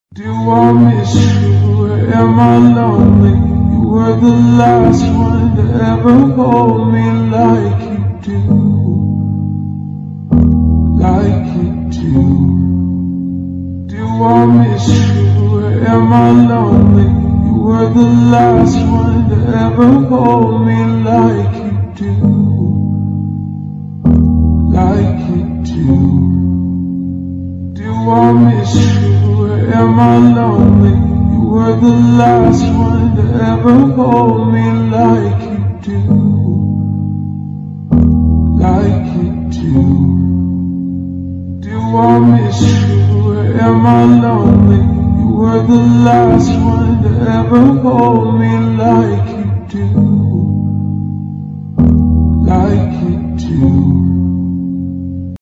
Do I miss you or am I lonely? You were the last one to ever hold me like you do. Like you do. Do I miss you or am I lonely? You were the last one to ever hold me like you do. Like you do. Do I miss you or am I lonely? You were the last one to ever hold me like you do. Like you do. Do I miss you or am I lonely? You were the last one to ever hold me like you do. Like